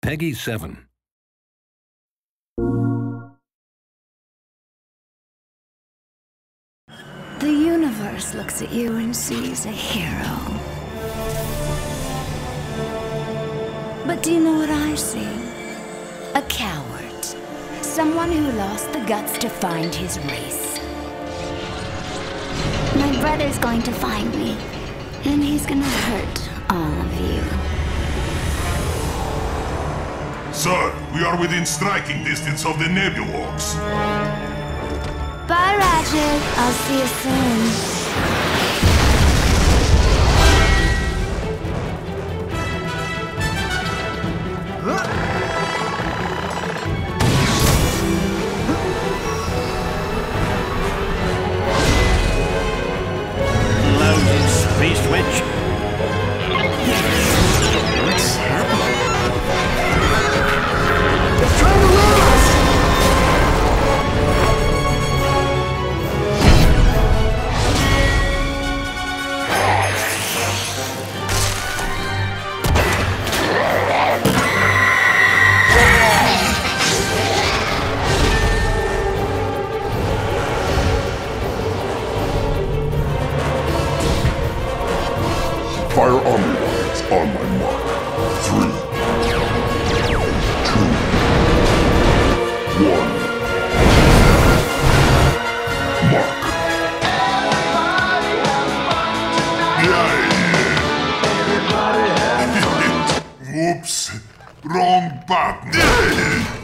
Peggy 7. The universe looks at you and sees a hero. But do you know what I see? A coward. Someone who lost the guts to find his race. My brother's going to find me, and he's gonna hurt all of you. Sir, we are within striking distance of the epilogues. Bye, Ratchet. I'll see you soon. Loaded space witch. What's happening? They're trying to lure us! Fire army lines on my mark. 3, 2, 1. Mark. Oops, wrong button.